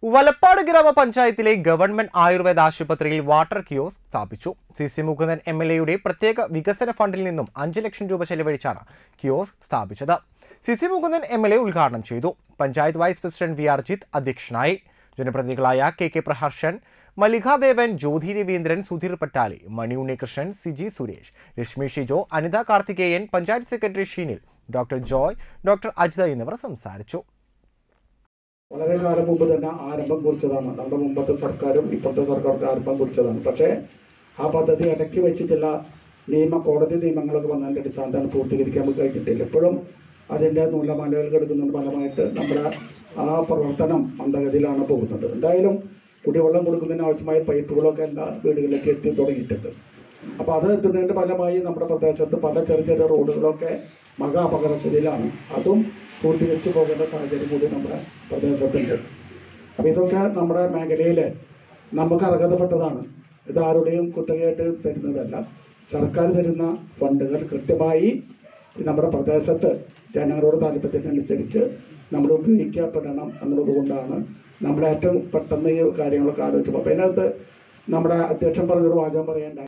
വലപ്പാട് ഗ്രാമപഞ്ചായത്തിലെ ഗവൺമെന്റ് ആയുർവേദ ആശുപത്രിയിൽ water kiosk സ്ഥാപിച്ചു. സി മുകുന്ദൻ MLA പ്രത്യേക വികസന ഫണ്ടിൽ നിന്നും 5 ലക്ഷം രൂപ ചെലവഴിച്ചാണ് കിയോസ്ക് സ്ഥാപിച്ചത്. സി മുകുന്ദൻ MLA ഉദ്ഘാടനം ചെയ്തു. Panchayat vice president V Arjith അധ്യക്ഷനായി. ജനപ്രതിനിധികളായ KK Praharshan, Mallikadevan, Jyothi Raveendran, Sudheer Pattali, Mani Unnikrishnan, Siji Suresh, Rashmi Shijo, Anitha Karthikeyan, panchayat secretary Sheenil, doctor Joy, doctor Ajitha എന്നിവർ സംസാരിച്ചു. വളരെ കാലം മുമ്പ് തന്നെ ആരംഭം കുറിച്ചതാണ്. നമ്മുടെ മുമ്പത്തെ സർക്കാരും ഇപ്പോഴത്തെ സർക്കാർക്ക് ആരംഭം കുറിച്ചതാണ്. പക്ഷേ ആ പദ്ധതി ഇടയ്ക്ക് വെച്ചിട്ടുള്ള കോടതി നിയമങ്ങളൊക്കെ വന്നതിൻ്റെ അടിസ്ഥാനത്താണ് പൂർത്തീകരിക്കാൻ കഴിഞ്ഞിട്ടില്ല. ഇപ്പോഴും അതിൻ്റെ നൂലമാലകൾ കിടക്കുന്നതിന് ഫലമായിട്ട് നമ്മുടെ ആ പ്രവർത്തനം മന്ദഗതിയിലാണ് പോകുന്നത്. എന്തായാലും കുടിവെള്ളം കൊടുക്കുന്നതിന് ആവശ്യമായ പൈപ്പുകളൊക്കെ എല്ലാ വീടുകളിലേക്ക് എത്തി തുടങ്ങിയിട്ടുണ്ട്. അപ്പോൾ അത് എത്തുന്നതിൻ്റെ ഫലമായി നമ്മുടെ പ്രദേശത്ത് പല ചെറിയ ചെറിയ റോഡുകളൊക്കെ മഹാ അപകടസ്ഥിതിയിലാണ്. അതും പൂർത്തീകരിച്ച് പോകേണ്ട സാഹചര്യം കൂടി നമ്മുടെ പ്രദേശത്തുണ്ട്. അപ്പോൾ ഇതൊക്കെ നമ്മുടെ മേഖലയിൽ നമുക്ക് അർഹതപ്പെട്ടതാണ്. ഇതാരുടെയും കുത്തകയായിട്ട് തരുന്നതല്ല. സർക്കാർ തരുന്ന ഫണ്ടുകൾ കൃത്യമായി നമ്മുടെ പ്രദേശത്ത് ജനങ്ങളോട് താല്പര്യത്തിനനുസരിച്ച് നമ്മൾ ഉപയോഗിക്കപ്പെടണം എന്നുള്ളതുകൊണ്ടാണ് നമ്മൾ ഏറ്റവും പെട്ടെന്ന് ഈ കാര്യങ്ങളൊക്കെ ആലോചിച്ചപ്പോൾ. അപ്പോൾ അതിനകത്ത് നമ്മുടെ അധ്യക്ഷൻ പറഞ്ഞൊരു വാചകം പറയേണ്ട